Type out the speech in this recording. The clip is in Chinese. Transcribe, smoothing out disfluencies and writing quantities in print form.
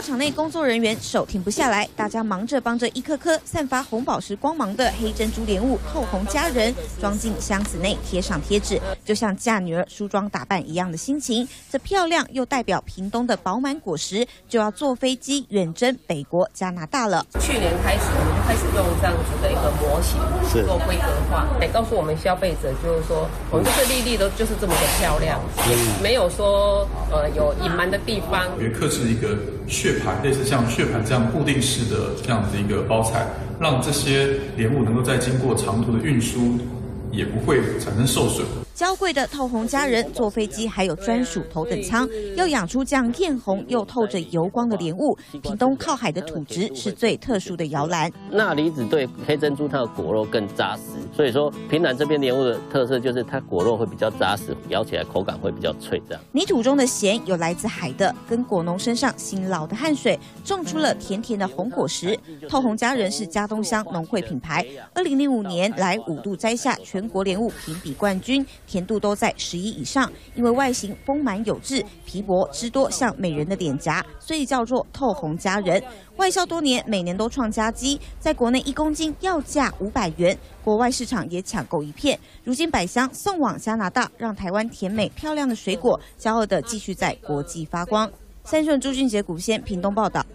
场内工作人员手停不下来，大家忙着帮着一颗颗散发红宝石光芒的黑珍珠莲雾透红佳人装进箱子内，贴上贴纸，就像嫁女儿梳妆打扮一样的心情。这漂亮又代表屏东的饱满果实，就要坐飞机远征北国加拿大了。 去年开始，我们就开始用这样子的一个模型做规格化，告诉我们消费者，就是说我们这个粒粒都就是这么的漂亮，没有说有隐瞒的地方。 也克制一个血盘，类似像血盘这样固定式的这样子一个包材，让这些莲雾能够在经过长途的运输，也不会产生受损。 娇贵的透红佳人坐飞机还有专属头等舱，要养出这样艳红又透着油光的莲雾，屏东靠海的土质是最特殊的摇篮。 钠离子对黑珍珠它的果肉更扎实，所以说屏南这边莲雾的特色就是它果肉会比较扎实，咬起来口感会比较脆。这样泥土中的咸有来自海的，跟果农身上辛劳的汗水种出了甜甜的红果实。透红佳人是嘉东乡农会品牌，2005年来5度摘下全国莲雾评比冠军。甜度都在11以上，因为外形丰满有致，皮薄汁多，像美人的脸颊，所以叫做透红佳人。外销多年，每年都创佳绩，在国内1公斤要价500元，国外市场也抢购一片。如今百箱送往加拿大，让台湾甜美漂亮的水果骄傲地继续在国际发光。三顺朱俊杰、古先屏东报道。